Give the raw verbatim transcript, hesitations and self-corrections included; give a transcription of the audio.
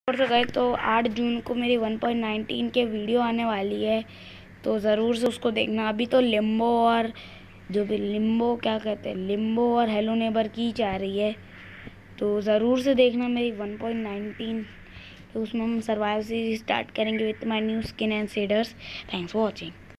और तो गए तो आठ जून को मेरी वन पॉइंट नाइनटीन के वीडियो आने वाली है, तो ज़रूर से उसको देखना। अभी तो लिम्बो और जो भी लिम्बो क्या कहते हैं लिम्बो और हेलो नेबर की जा रही है, तो ज़रूर से देखना मेरी वन पॉइंट नाइनटीन। तो उसमें हम सर्वाइवल सीरीज स्टार्ट करेंगे with my new skin and shaders. Thanks for watching.